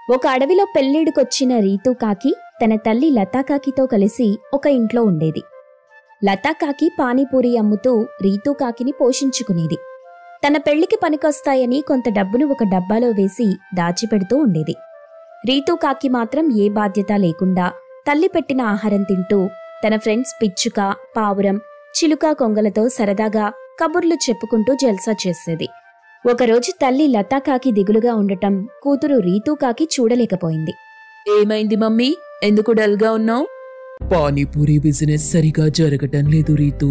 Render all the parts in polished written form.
ఒక అడవిలో పెళ్ళిడికొచ్చిన రీతూ కాకి తన తల్లి లతాకాకితో కలిసి ఒక ఇంట్లో ఉండేది. లతాకాకి పానీపూరి అమ్ముతూ రీతూ కాకిని పోషించుకునేది. తన పెళ్లికి పనికొస్తాయని కొంత డబ్బును ఒక డబ్బాలో వేసి దాచిపెడుతూ ఉండేది. రీతూ కాకి మాత్రం ఏ బాధ్యత లేకుండా తల్లి పెట్టిన ఆహారం తింటూ తన ఫ్రెండ్స్ పిచ్చుక, పావురం, చిలుక, కొంగలతో సరదాగా కబుర్లు చెప్పుకుంటూ జల్సా చేసేది. ఒకరోజు తల్లి లతాకాకి దిగులుగా ఉండటం కూతురు రీతూ కాకి చూడలేకపోయింది. ఏమైంది మమ్మీ, ఎందుకు డల్గా ఉన్నావు? పానీపూరి బిజినెస్ సరిగా జరగటం లేదు రీతూ.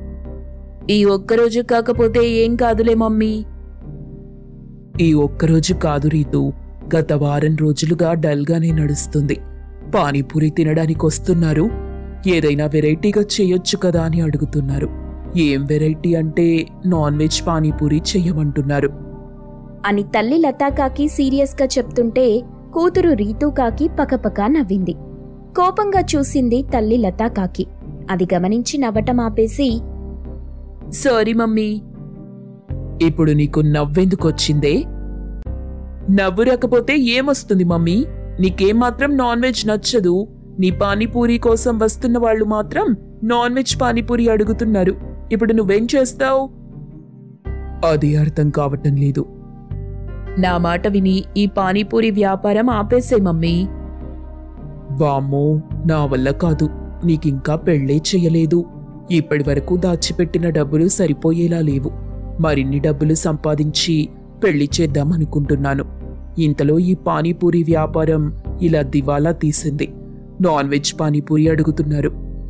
ఈ ఒక్కరోజు కాకపోతే ఏం కాదులే మమ్మీ. ఈ ఒక్కరోజు కాదు రీతూ, గత వారం రోజులుగా డల్గానే నడుస్తుంది. పానీపూరి తినడానికి వస్తున్నారు. ఏదైనా వెరైటీగా చేయొచ్చు కదా అని అడుగుతున్నారు. ఏం వెరైటీ అంటే నాన్ వెజ్ పానీపూరి చెయ్యమంటున్నారు అని తల్లి లతాకాకి సీరియస్గా చెప్తుంటే కూతురు రీతూ కాకి పకపక నవ్వింది. కోపంగా చూసింది తల్లి లతాకాకి. అది గమనించి నవ్వటం ఆపేసి, సారీ మమ్మీ. ఇప్పుడు నీకు నవ్వెందుకొచ్చిందే? నవ్వు రాకపోతే ఏమొస్తుంది మమ్మీ? నీకేం మాత్రం నాన్ వెజ్ నచ్చదు. నీ పానీపూరి కోసం వస్తున్న వాళ్ళు మాత్రం నాన్ వెజ్ పానీపూరి అడుగుతున్నారు. ఇప్పుడు నువ్వేం చేస్తావు? అది అర్థం కావటం లేదు. నా మాట విని ఈ పానీపూరి వ్యాపారం ఆపేసే మమ్మీ. వామ్మో, నా వల్ల కాదు. నీకింకా పెళ్ళే చెయ్యలేదు. ఇప్పటి వరకు దాచిపెట్టిన డబ్బులు సరిపోయేలా లేవు. మరిన్ని డబ్బులు సంపాదించి పెళ్లి చేద్దామనుకుంటున్నాను. ఇంతలో ఈ పానీపూరి వ్యాపారం ఇలా దివాలా తీసింది. నాన్ వెజ్ పానీపూరి అడుగుతున్నారు.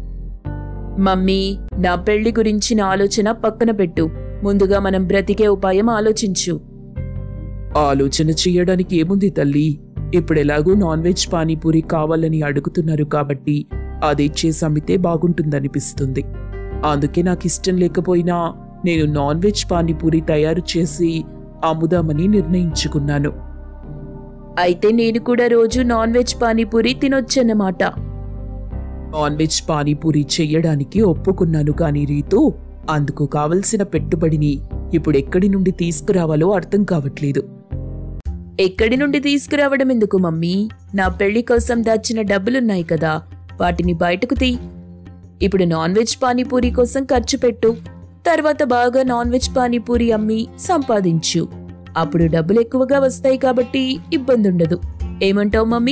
మమ్మీ, నా పెళ్లి గురించిన ఆలోచన పక్కన పెట్టు. ముందుగా మనం బ్రతికే ఉపాయం ఆలోచించు. ఆలోచన చెయ్యడానికి ఏముంది తల్లి? ఇప్పుడెలాగూ నాన్ వెజ్ పానీపూరి కావాలని అడుగుతున్నారు కాబట్టి అదే చేసి అమ్మితే బాగుంటుందనిపిస్తుంది. అందుకే నాకిష్టం లేకపోయినా నేను నాన్ వెజ్ పానీపూరి తయారు చేసి అమ్ముదామని నిర్ణయించుకున్నాను. అయితే నేను కూడా రోజు నాన్ వెజ్ పానీపూరి తినొచ్చన్నమాట. నాన్ వెజ్ పానీపూరి చెయ్యడానికి ఒప్పుకున్నాను కానీ రీతూ, అందుకు కావలసిన పెట్టుబడిని ఇప్పుడెక్కడి నుండి తీసుకురావాలో అర్థం కావట్లేదు. ఎక్కడి నుండి తీసుకురావడం ఎందుకు మమ్మీ? నా పెళ్లి కోసం దాచిన డబ్బులున్నాయి కదా, వాటిని బయటకు తీ. ఇప్పుడు నాన్ వెజ్ పానీపూరి కోసం ఖర్చు పెట్టు. తర్వాత బాగా నాన్ వెజ్ పానీపూరి అమ్మి సంపాదించు. అప్పుడు డబ్బులు ఎక్కువగా వస్తాయి కాబట్టి ఇబ్బంది ఉండదు. ఏమంటావు మమ్మీ?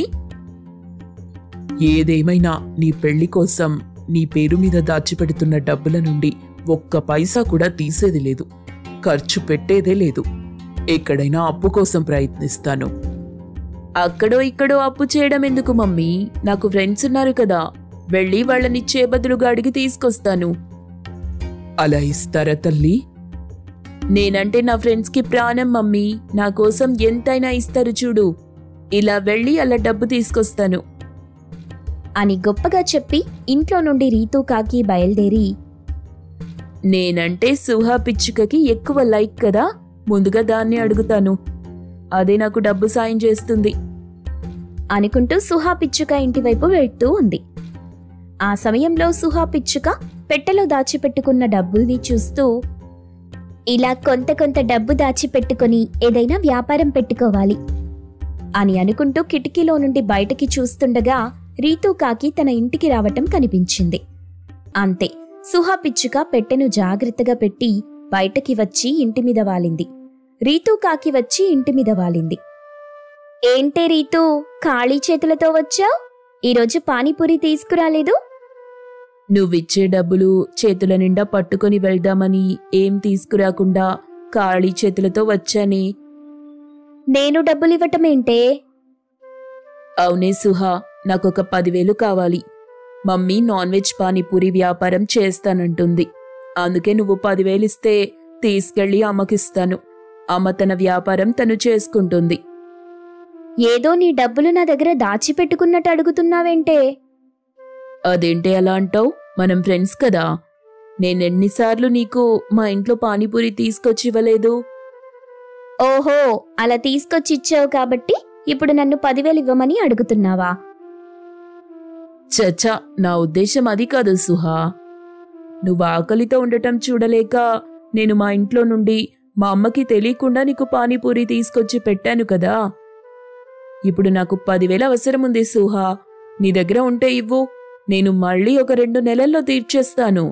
ఏదేమైనా నీ పెళ్లి కోసం నీ పేరు మీద దాచిపెడుతున్న డబ్బుల నుండి ఒక్క పైసా కూడా తీసేది లేదు. ఖర్చు పెట్టేదే లేదు. ఎక్కడైనా అప్పు కోసం ప్రయత్నిస్తాను. అక్కడో ఇక్కడో అప్పు చేయడం ఎందుకు మమ్మీ? నాకు ఫ్రెండ్స్ ఉన్నారు కదా, వెళ్ళి వాళ్ళని చేబదులుగా అడిగి తీసుకొస్తాను. అలా ఇస్తారా తల్లి? నేనంటే నా ఫ్రెండ్స్కి ప్రాణం మమ్మీ. నా కోసం ఎంతైనా ఇస్తారు చూడు. ఇలా వెళ్ళి అలా డబ్బు తీసుకొస్తాను అని గొప్పగా చెప్పి ఇంట్లో నుండి రీతూ కాకి బయలుదేరి, నేనంటే సుహా పిచ్చుకకి ఎక్కువ లైక్ కదా, ముందుగా దాన్ని అడుగుతాను. అదే నాకు డబ్బు సాయం చేస్తుంది అనుకుంటూ సుహా పిచ్చుక ఇంటివైపు వెళ్తూ ఉంది. ఆ సమయంలో సుహా పిచ్చుక పెట్టెలో దాచిపెట్టుకున్న డబ్బుల్ని చూస్తూ, ఇలా కొంత డబ్బు దాచిపెట్టుకుని ఏదైనా వ్యాపారం పెట్టుకోవాలి అని అనుకుంటూ కిటికీలో నుండి బయటకి చూస్తుండగా రీతూ కాకి తన ఇంటికి రావటం కనిపించింది. అంతే, సుహా పిచ్చుక పెట్టెను జాగ్రత్తగా పెట్టి బయటకి వచ్చి ఇంటిమీద వాలింది. రీతూ కాకి వచ్చి ఇంటిమీద వాలింది. ఏంటే రీతూ, ఖాళీ చేతులతో వచ్చావు? ఈరోజు పానీపూరి తీసుకురాలేదు? నువ్విచ్చే డబ్బులు చేతుల నిండా పట్టుకొని వెళ్దామని ఏం తీసుకురాకుండా ఖాళీ చేతులతో వచ్చానే. నేను డబ్బులివ్వటమేంటే? అవునే సుహా, నాకొక 10,000 కావాలి. మమ్మీ నాన్ వెజ్ పానీపూరి వ్యాపారం చేస్తానంటుంది. అందుకే నువ్వు 10,000 ఇస్తే తీసుకెళ్లి అమ్మకిస్తాను. అమ్మ తన వ్యాపారం తను చేసుకుంటుంది. ఏదో నీ డబ్బులు నా దగ్గర దాచిపెట్టుకున్నట్టు అడుగుతున్నావేంటే? అదేంటే అలా అంటావు? మనం ఫ్రెండ్స్ కదా. నేనెన్నిసార్లు నీకు మా ఇంట్లో పానీపూరి తీసుకొచ్చి ఇవ్వలేదు? ఓహో, అలా తీసుకొచ్చిచ్చావు కాబట్టి ఇప్పుడు నన్ను 10,000 ఇవ్వమని అడుగుతున్నావా? చచ్చా, నా ఉద్దేశం అది కాదు సుహా. నువ్వు ఆకలితో ఉండటం చూడలేక నేను మా ఇంట్లో నుండి మా అమ్మకి తెలియకుండా నీకు పానీపూరి తీసుకొచ్చి పెట్టాను కదా. ఇప్పుడు నాకు 10,000 అవసరం ఉంది సుహా. నీ దగ్గర ఉంటే ఇవ్వు, నేను మళ్ళీ ఒక 2 నెలల్లో తీర్చేస్తాను.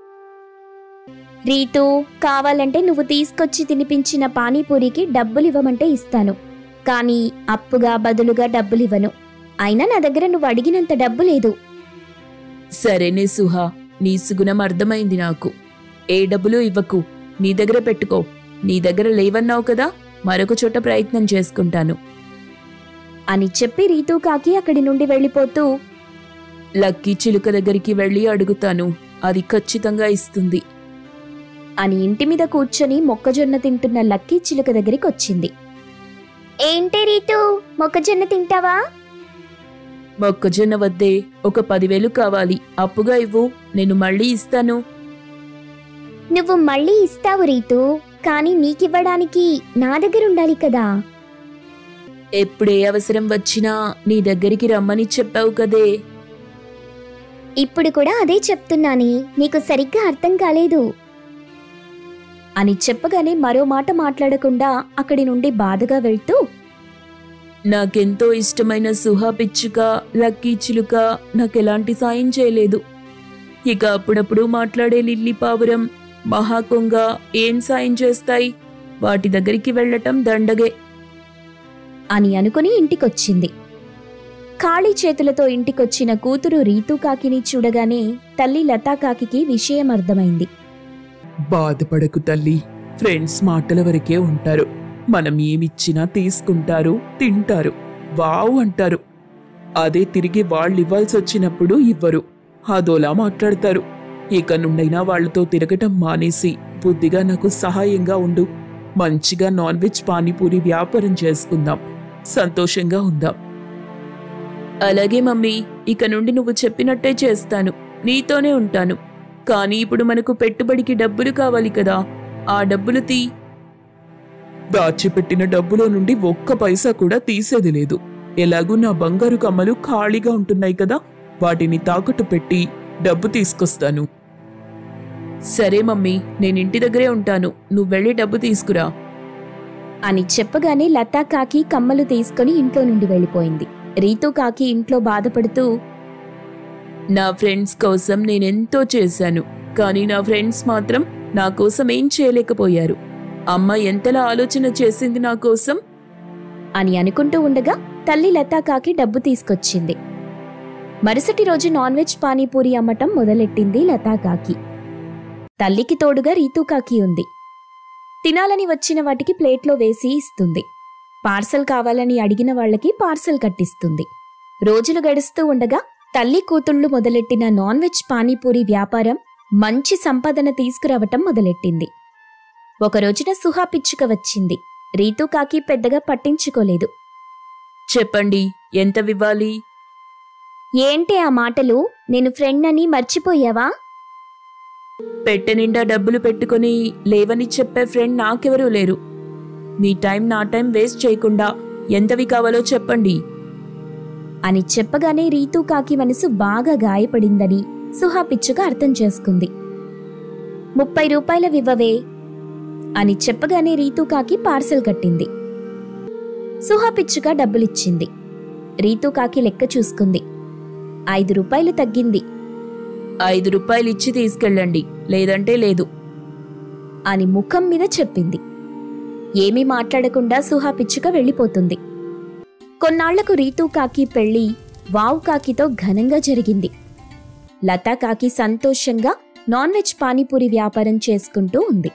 రీతూ, కావాలంటే నువ్వు తీసుకొచ్చి తినిపించిన పానీపూరికి డబ్బులివ్వమంటే ఇస్తాను, కానీ అప్పుగా బదులుగా డబ్బులివ్వను. అయినా నా దగ్గర నువ్వు అడిగినంత డబ్బు లేదు. సరేనే సుహా, నీ సుగుణం అర్థమైంది నాకు. ఏ డబ్బులు ఇవ్వకు, నీ దగ్గర పెట్టుకో. నీ దగ్గర లేవన్నావు కదా, మరొక చోట ప్రయత్నం చేసుకుంటాను అని చెప్పి రీతూ కాకి అక్కడి నుండి వెళ్ళిపోతూ, లక్కీ చిలుక దగ్గరికి వెళ్ళి అడుగుతాను, అది ఖచ్చితంగా ఇస్తుంది అని ఇంటి మీద కూర్చొని మొక్కజొన్న తింటున్న లక్కీ చిలుక దగ్గరికి వచ్చింది. ఏంటే రీతూ, మొక్కజొన్న తింటావా? మొక్కజొన్న వద్దే, ఒక 10,000 కావాలి, అప్పుగా ఇవ్వు, నేను మళ్ళీ ఇస్తాను. నువ్వు మళ్ళీ ఇస్తావు రీతూ, కానీ నీకివ్వడానికి నా దగ్గర ఉండాలి కదా. ఎప్పుడే అవసరం వచ్చినా నీ దగ్గరికి రమ్మని చెప్పావు కదే. ఇప్పుడు కూడా అదే చెప్తున్నానే, నీకు సరిగ్గా అర్థం కాలేదు అని చెప్పగానే మరో మాట మాట్లాడకుండా అక్కడి నుండి బాధగా వెళ్తూ, నాకెంతో ఇష్టమైన సుహా పిచ్చుక, లక్కీ చిలుక నాకెలాంటి సాయం చేయలేదు. ఇక అప్పుడప్పుడు మాట్లాడే లిల్లీ పావురం, మహాకొంగ ఏం సాయం చేస్తాయి? వాటి దగ్గరికి వెళ్ళటం దండగే అని అనుకుని ఇంటికొచ్చింది. ఖాళీ చేతులతో ఇంటికొచ్చిన కూతురు రీతూ కాకిని చూడగానే తల్లి లతా కాకికి విషయం అర్థమైంది. బాధపడకు తల్లి, ఫ్రెండ్స్ మాటల వరకే ఉంటారు. మనం ఏమిచ్చినా తీసుకుంటారు, తింటారు, వావ్ అంటారు. అదే తిరిగి వాళ్ళివ్వాల్సి వచ్చినప్పుడు ఇవ్వరు, అదోలా మాట్లాడతారు. ఇక నుండైనా వాళ్లతో తిరగటం మానేసి బుద్ధిగా నాకు సహాయంగా ఉండు. మంచిగా నాన్ వెజ్ పానీపూరి వ్యాపారం చేసుకుందాం, సంతోషంగా ఉందాం. అలాగే మమ్మీ, ఇక నుండి నువ్వు చెప్పినట్టే చేస్తాను, నీతోనే ఉంటాను. కానీ ఇప్పుడు మనకు పెట్టుబడికి డబ్బులు కావాలి కదా, ఆ డబ్బులు తీ. దాచిపెట్టిన డబ్బులో నుండి ఒక్క పైసా కూడా తీసేది లేదు. ఎలాగూ నా బంగారు కమ్మలు ఖాళీగా ఉంటున్నాయి కదా, వాటిని తాకట్టు పెట్టి డబ్బు తీసుకొస్తాను. సరే మమ్మీ, నేను ఇంటి దగ్గరే ఉంటాను, నువ్వు వెళ్ళి డబ్బు తీసుకురా అని చెప్పగానే లతా కాకి కమ్మలు తీసుకుని ఇంట్లో నుండి వెళ్ళిపోయింది. రీతూ కాకి ఇంట్లో బాధపడుతూ, నా ఫ్రెండ్స్ కోసం నేనెంతో చేశాను, కానీ నా ఫ్రెండ్స్ మాత్రం నా కోసం ఏం చేయలేకపోయారు. అమ్మ ఎంతలా ఆలోచన చేసింది నా కోసం అని అనుకుంటూ ఉండగా తల్లి లతా కాకి డబ్బు తీసుకొచ్చింది. మరుసటి రోజు నాన్ వెజ్ పానీపూరి అమ్మటం మొదలెట్టింది లతా కాకి. తల్లికి తోడుగా రీతూ కాకి ఉంది. తినాలని వచ్చిన వాటికి ప్లేట్లో వేసి ఇస్తుంది. పార్సల్ కావాలని అడిగిన వాళ్లకి పార్సల్ కట్టిస్తుంది. రోజులు గడుస్తూ ఉండగా తల్లి కూతుళ్లు మొదలెట్టిన నాన్ వెజ్ పానీపూరి వ్యాపారం మంచి సంపాదన తీసుకురావటం మొదలెట్టింది. ఒక రోజున సుహా పిచ్చుక వచ్చింది. రీతూ కాకి పెద్దగా పట్టించుకోలేదు. చెప్పండి, ఎంత వివ్వాలి? ఏంటి ఆ మాటలు? నేను ఫ్రెండ్ అని మర్చిపోయావా? పెట్టె నిండా డబ్బులు పెట్టుకుని లేవని చెప్పే ఫ్రెండ్ నాకెవరూ లేరు. మీ టైం నా టైం వేస్ట్ చేయకుండా ఎంతవి కావాలో చెప్పండి అని చెప్పగానే రీతూ కాకి మనసు బాగా గాయపడిందని సుహా పిచ్చుక అర్థం చేసుకుంది. 30 రూపాయలవివ్వవే అని చెప్పగానే రీతూ కాకి పార్సల్ కట్టింది. సుహా పిచ్చుక డబ్బులిచ్చింది. రీతూ కాకి లెక్క చూసుకుంది. 5 రూపాయలు తగ్గింది. 5 రూపాయలు ఇచ్చి తీసుకెళ్ళండి, లేదంటే లేదు అని ముఖం మీద చెప్పింది. ఏమీ మాట్లాడకుండా సుహా పిచ్చుక వెళ్ళిపోతుంది. కొన్నాళ్లకు రీతూ కాకి పెళ్లి వావ్ కాకితో ఘనంగా జరిగింది. లతా కాకి సంతోషంగా నాన్ వెజ్ పానీపూరి వ్యాపారం చేసుకుంటూ ఉంది.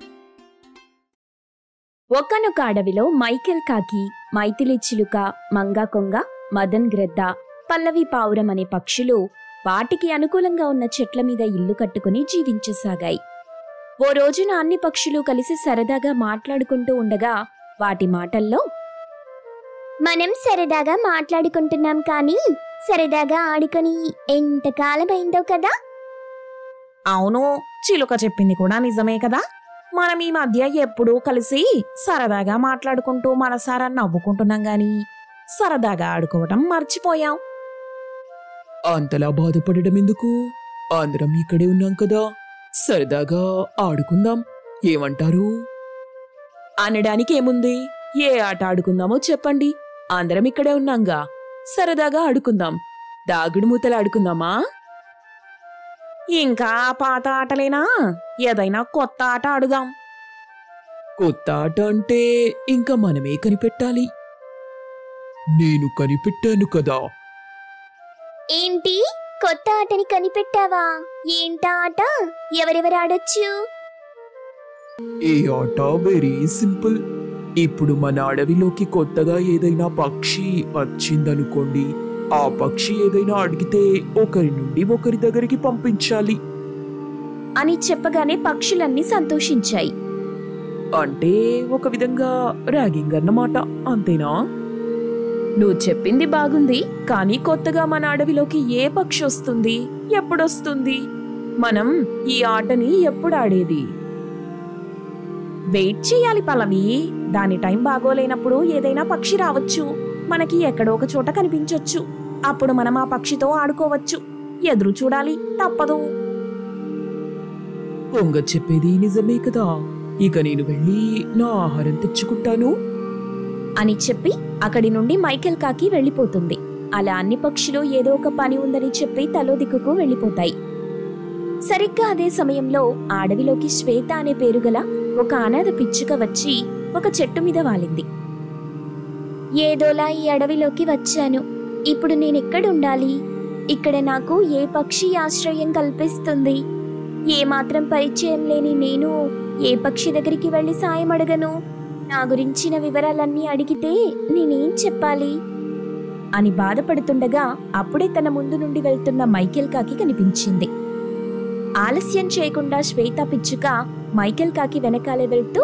ఒక్కనొక అడవిలో మైకేల్ కాకి, మైథిలి చిలుక, మంగా కొంగ, మదన్ గ్రద్ద, పల్లవి పావురం అనే పక్షులు వాటికి అనుకూలంగా ఉన్న చెట్ల మీద ఇల్లు కట్టుకుని జీవించసాగాయి. ఓ రోజున అన్ని పక్షులు కలిసి సరదాగా మాట్లాడుకుంటూ ఉండగా వాటి మాటల్లో, మనం సరదాగా మాట్లాడుకుంటున్నాం కానీ సరదాగా ఆడుకొని ఎంతకాలమైందో కదా. అవును, చిలుక చెప్పింది కూడా నిజమే కదా. మనం ఈ మధ్య ఎప్పుడూ కలిసి సరదాగా మాట్లాడుకుంటూ మనసారా నవ్వుకుంటున్నాం గాని సరదాగా ఆడుకోవటం మర్చిపోయాం. అంతలా బాధపడడం ఎందుకు? అందరం ఇక్కడే ఉన్నాం కదా, సరదాగా ఆడుకుందాం, ఏమంటారు? అనడానికి ఏముంది? ఏ ఆట ఆడుకుందామో చెప్పండి, అందరం ఇక్కడే ఉన్నాంగా, సరదాగా ఆడుకుందాం. దాగుడు మూతలు ఆడుకుందామా? ఇంకా పాత ఆటలేనా? ఏదైనా కొత్త ఆట ఆడుదాం. కొత్త ఆట అంటే ఇంకా మనమే కనిపెట్టాలి. నేను కనిపెట్టాను కదా. ఏంటి, కొత్త ఆటని కనిపెట్టావా? ఏంటా ఆట? ఎవరెవరు ఆడొచ్చు? ఈ ఆట వెరీ సింపుల్. ఇప్పుడు మన అడవిలోకి కొత్తగా ఏదైనా పక్షి వచ్చిందనుకోండి, ఆ పక్షి ఏదైనా అడిగితే ఒకరి నుండి ఒకరి దగ్గరికి పంపించాలి. అని చెప్పగానే పక్షులన్నీ సంతోషించాయి. అంటే ఒక విధంగా ర్యాగింగ్ అన్నమాట, అంతేనా? నువ్వు చెప్పింది బాగుంది, కానీ కొత్తగా మన అడవిలోకి ఏ పక్షి వస్తుంది, ఎప్పుడొస్తుంది? మనం ఈ ఆటని ఎప్పుడు ఆడేది? వెయిట్ చేయాలి పల్లవి. దాని టైం బాగోలేనప్పుడు ఏదైనా పక్షి రావచ్చు, మనకి ఎక్కడో ఒక చోట కనిపించొచ్చు. అప్పుడు మనం ఆ పక్షితో ఆడుకోవచ్చు. ఎదురు చూడాలి, తప్పదు. పొంగ చెప్పేది నిజమే కదా. ఇక నేను వెళ్ళి నా ఆహారం తెచ్చుకుంటాను అని చెప్పి అక్కడి నుండి మైకేల్ కాకి వెళ్ళిపోతుంది. అలా అన్ని పక్షులు ఏదో ఒక పని ఉందని చెప్పి తలో దిక్కుకు వెళ్ళిపోతాయి. సరిగ్గా అదే సమయంలో అడవిలోకి శ్వేత అనే పేరుగల ఒక అనాథ పిచ్చుక వచ్చి ఒక చెట్టు మీద వాలింది. ఏదోలా ఈ అడవిలోకి వచ్చాను. ఇప్పుడు నేనెక్కడుండాలి? ఇక్కడ నాకు ఏ పక్షి ఆశ్రయం కల్పిస్తుంది? ఏమాత్రం పరిచయం లేని నేను ఏ పక్షి దగ్గరికి వెళ్లి సాయం అడగను? నా గురించిన వివరాలన్నీ అడిగితే నేనేం చెప్పాలి అని బాధపడుతుండగా అప్పుడే తన ముందు నుండి వెళ్తున్న మైకేల్ కాకి కనిపించింది. ఆలస్యం చేయకుండా శ్వేత పిచ్చుక మైకేల్ కాకి వెనకాలే వెళ్తూ,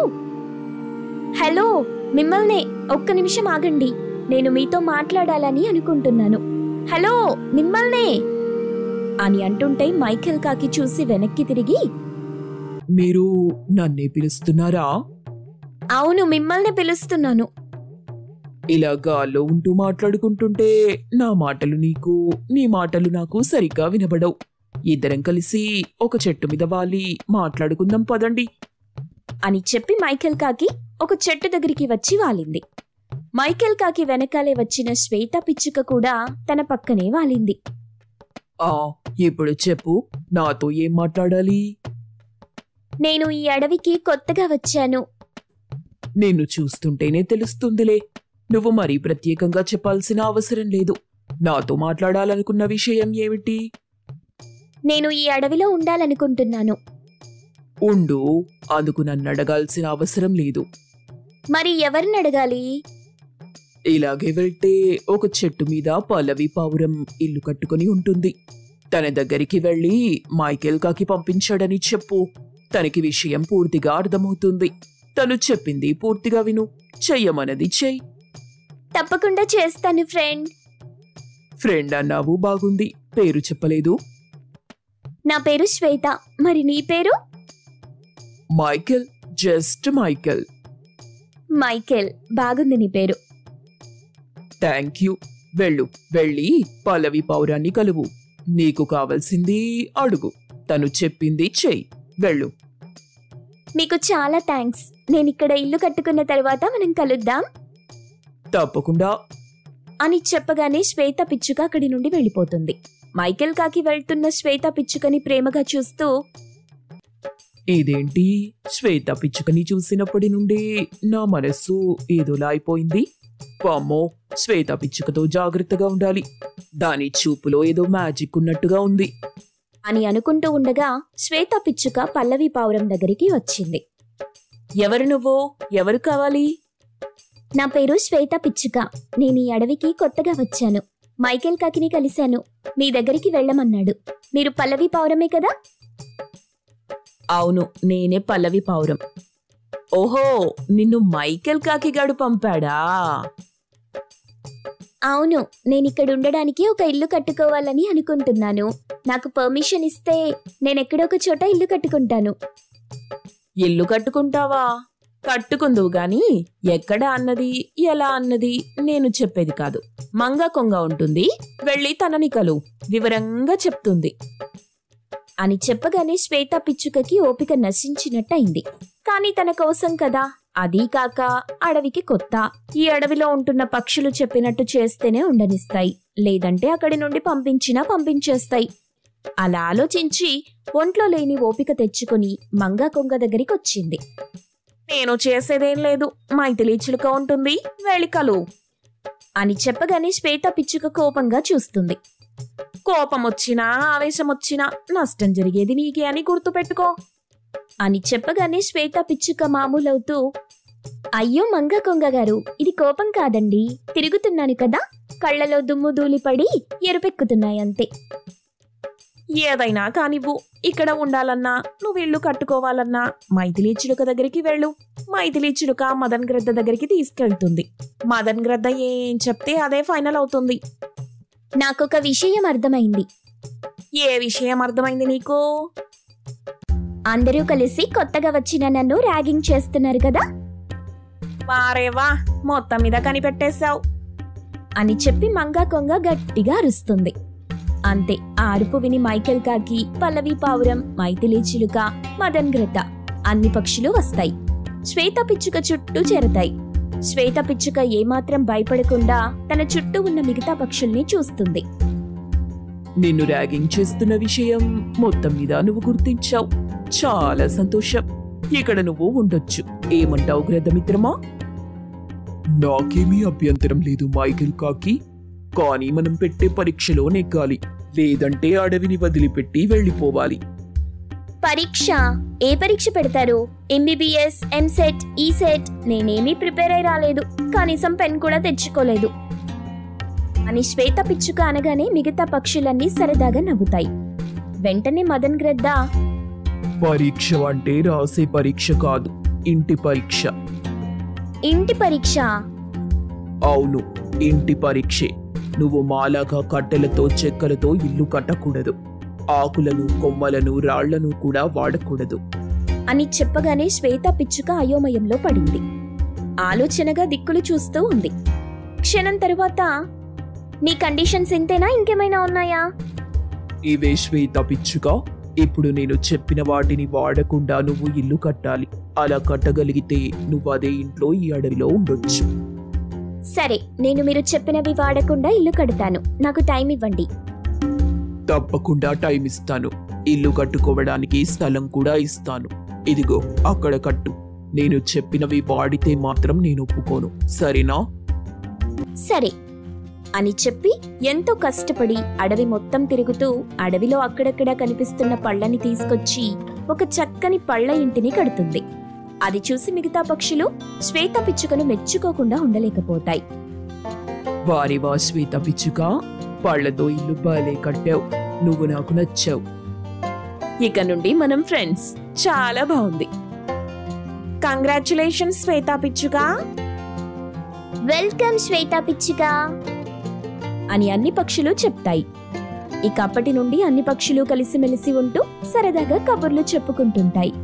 హలో, మిమ్మల్నే, ఒక్క నిమిషం ఆగండి, నేను మీతో మాట్లాడాలని అనుకుంటున్నాను. హలో, మిమ్మల్నే అని అంటుంటే మైకేల్ కాకి చూసి వెనక్కి తిరిగి, మీరు నన్నే పిలుస్తున్నారా? అవును, మిమ్మల్నే పిలుస్తున్నాను. ఇలా గాల్లో ఉంటూ మాట్లాడుకుంటుంటే నా మాటలు నీకు, నీ మాటలు నాకు సరిగ్గా వినబడవు. ఇద్దరం కలిసి ఒక చెట్టు మీద వాలి మాట్లాడుకుందాం పదండి అని చెప్పి మైకేల్ కాకి ఒక చెట్టు దగ్గరికి వచ్చి వాలింది. మైకేల్ కాకి వెనకాలే వచ్చిన శ్వేత పిచ్చుక కూడా తన పక్కనే వాలింది. ఇప్పుడు చెప్పు, నాతో ఏం మాట్లాడాలి? నేను ఈ అడవికి కొత్తగా వచ్చాను. నిన్ను చూస్తుంటేనే తెలుస్తుందిలే. నువ్వు మరీ ప్రత్యేకంగా చెప్పాల్సిన అవసరం లేదు. నాతో మాట్లాడాలనుకున్న విషయం ఏమిటి? నేను ఈ అడవిలో ఉండాలనుకుంటున్నాను. ఉండు, అందుకు నన్ను అడగాల్సిన అవసరం లేదు. మరి ఎవరిని అడగాలి? ఇలాగే వెళ్తే ఒక చెట్టు మీద పల్లవి పావురం ఇల్లు కట్టుకుని ఉంటుంది. తన దగ్గరికి వెళ్ళి మైకేల్ కాకి పంపించాడని చెప్పు. తనకి విషయం పూర్తిగా అర్థమవుతుంది. తను చెప్పింది పూర్తిగా విను, చెయ్యమన్నది చెయ్యి. తప్పకుండా చేస్తాను ఫ్రెండ్. ఫ్రెండ్ అన్నావు, బాగుంది. పేరు చెప్పలేదు. నా పేరు శ్వేత. మరి నీ పేరు? Michael, just Michael. మైకేల్, బాగుంది నీ పేరు. Thank you. వెళ్ళు, వెళ్ళి పల్లవి పౌరాన్ని కలువు. నీకు కావలసింది అడుగు. తను చెప్పింది చెయ్యి. వెళ్ళు. మీకు చాలా థ్యాంక్స్. నేనిక్కడ ఇల్లు కట్టుకున్న తర్వాత మనం కలుద్దాం. తప్పకుండా అని చెప్పగానే శ్వేత పిచ్చుక అక్కడి నుండి వెళ్ళిపోతుంది. మైకేల్ కాకి వెళ్తున్న శ్వేత పిచ్చుకని ప్రేమగా చూస్తూ, ఇదేంటి, శ్వేత పిచ్చుకని చూసినప్పటి నుండి నా మనస్సు ఏదోలా అయిపోయింది. వామ్మో, శ్వేత పిచ్చుకతో జాగ్రత్తగా ఉండాలి. దాని చూపులో ఏదో మ్యాజిక్ ఉన్నట్టుగా ఉంది అని అనుకుంటూ ఉండగా శ్వేత పిచ్చుక పల్లవి పావురం దగ్గరికి వచ్చింది. ఎవరు నువ్వు? ఎవరు కావాలి? నా పేరు శ్వేత పిచ్చుక. నేను ఈ అడవికి కొత్తగా వచ్చాను. మైకేల్ కాకిని కలిశాను. మీ దగ్గరికి వెళ్ళమన్నాడు. మీరు పల్లవి పావురమే కదా? అవును, నేనే పల్లవి పావురం. ఓహో, నిన్ను మైకేల్ కాకిగాడు పంపాడా? అవును, నేనిక్కడ ఉండడానికి ఒక ఇల్లు కట్టుకోవాలని అనుకుంటున్నాను. నాకు పర్మిషన్ ఇస్తే నేనెక్కడొక చోట ఇల్లు కట్టుకుంటాను. ఇల్లు కట్టుకుంటావా? కట్టుకుందువు గాని ఎక్కడ అన్నది, ఎలా అన్నది నేను చెప్పేది కాదు. మంగ కొంగ ఉంటుంది, వెళ్ళి తనని కలు, వివరంగా చెప్తుంది అని చెప్పగానే శ్వేత పిచ్చుకకి ఓపిక నశించినట్టయింది. కాని తన కోసం కదా అదీ కాక అడవికి కొత్త. ఈ అడవిలో ఉంటున్న పక్షులు చెప్పినట్టు చేస్తేనే ఉండనిస్తాయి, లేదంటే అక్కడి నుండి పంపించేస్తాయి. అలా ఆలోచించి ఒంట్లో లేని ఓపిక తెచ్చుకుని మంగా కొంగ దగ్గరికొచ్చింది. నేను చేసేదేం లేదు, మైథిలి చిలుక ఉంటుంది, వెళ్ళి కలు అని చెప్పగానే శ్వేత పిచ్చుక కోపంగా చూస్తుంది. కోపం వచ్చినా ఆవేశం వచ్చినా నష్టం జరిగేది నీకే అని గుర్తుపెట్టుకో అని చెప్పగానే శ్వేత పిచ్చుక మామూలవుతూ, అయ్యో మంగ కొంగ గారు, ఇది కోపం కాదండి, తిరుగుతున్నాను కదా, కళ్ళలో దుమ్ము ధూళిపడి ఎరుపెక్కుతున్నాయంతే. ఏదైనా కానివ్వు, ఇక్కడ ఉండాలన్నా నువ్వు ఇల్లు కట్టుకోవాలన్నా మైథిలి చిలుక దగ్గరికి వెళ్ళు. మైథిలి చిలుక మదన్ గ్రద్ద దగ్గరికి తీసుకెళ్తుంది. మదన్ గ్రద్ద ఏం చెప్తే అదే ఫైనల్ అవుతుంది. నాకొక విషయం అర్థమైంది. ఏ విషయం అర్థమైంది నీకు? అందరూ కలిసి కొత్తగా వచ్చిన నన్ను ర్యాగింగ్ చేస్తున్నారు కదా వారేవా, మొత్తం మీద కనిపెట్టేశావు అని చెప్పి మంగా కొంగ గట్టిగా అరుస్తుంది. అంతే, ఆ అరుపు విని మైకేల్ కాకి, పల్లవి పావురం, మైథిలి చిలుక, మదన్ గ్రద్ద అన్ని పక్షులు వస్తాయి. శ్వేత పిచ్చుక చుట్టూ చేరతాయి. శ్వేత పిచ్చుక ఏమాత్రం భయపడకుండా తన చుట్టూ ఉన్న మిగతా పక్షుల్ని చూస్తుంది. నిన్ను ర్యాగింగ్ చేస్తున్న విషయం మొత్తం మీద నువ్వు గుర్తించావు. చాలా సంతోషం. ఇక్కడ నువ్వు ఉండొచ్చు. ఏమంటావు గ్రద్దమిత్రమా? నాకేమీ అభ్యంతరం లేదు మైకేల్ కాకి, కానీ మనం పెట్టే పరీక్షలో నెగ్గాలి, లేదంటే అడవిని వదిలిపెట్టి వెళ్ళిపోవాలి. పరీక్ష? ఏ పరీక్ష పెడతారు? ఎంబీబీఎస్, ఎంసెట్, ఈసెట్? నేనేమీ ప్రిపేర్ అయి రాలేదు, కనీసం పెన్ కూడా తెచ్చుకోలేదు అని శ్వేత పిచ్చుక అనగానే మిగతా పక్షులన్నీ సరదాగా నవ్వుతాయి. వెంటనే మదన్ గ్రద్ద, పరీక్ష అంటే రాసే పరీక్ష కాదు, ఇంటి పరీక్ష. ఇంటి పరీక్ష? అవును, ఇంటి పరీక్షే. నువ్వు మాలాగా కట్టెలతో చెక్కలతో ఇల్లు కట్టకూడదు. ఆకులను, కొమ్మలను, రాళ్లను కూడా వాడకూడదు అని చెప్పగానే శ్వేత పిచ్చుక అయోమయంలో పడింది. ఆలోచనగా దిక్కులు చూస్తూ ఉంది. క్షణం తరువాత, నీ కండిషన్స్ ఇంతేనా, ఇంకేమైనా ఉన్నాయా? ఇవే శ్వేత పిచ్చుక. ఇప్పుడు నేను చెప్పిన వాటిని వాడకుండా నువ్వు ఇల్లు కట్టాలి. అలా కట్టగలిగితే నువ్వు అదే ఇంట్లో ఈ అడవిలో ఉండొచ్చు. సరే, నేను మీరు చెప్పినవి వాడకుండా ఇల్లు కడతాను. నాకు టైం ఇవ్వండి. తప్పకుండా టైం ఇస్తాను. ఇల్లు కట్టుకోవడానికి స్థలం కూడా ఇస్తాను. ఇదిగో అక్కడ కట్టు. నేను చెప్పినవి వాడితే మాత్రం నేను ఒప్పుకోను, సరేనా? సరే అని చెప్పి ఎంతో కష్టపడి అడవి మొత్తం తిరుగుతూ అడవిలో అక్కడక్కడ కనిపిస్తున్న పళ్ళని తీసుకొచ్చి ఒక చక్కని పళ్ళ ఇంటిని కడుతుంది. అది చూసి మిగతా పక్షులు శ్వేత పిచ్చుకను మెచ్చుకోకుండా ఉండలేకపోతాయి. వారివా శ్వేత పిచ్చుక, పళ్లతో ఇల్లు బాలే కట్టావు. నువ్వు నాకు నచ్చావు. ఇక నుండి మనం ఫ్రెండ్స్. చాలా బాగుంది. కంగ్రాచులేషన్స్ శ్వేత పిచ్చుక. వెల్కమ్ శ్వేత పిచ్చుక అని అన్ని పక్షులు చెప్తాయి. ఇక అప్పటి నుండి అన్ని పక్షులు కలిసిమెలిసి ఉంటూ సరదాగా కబుర్లు చెప్పుకుంటుంటాయి.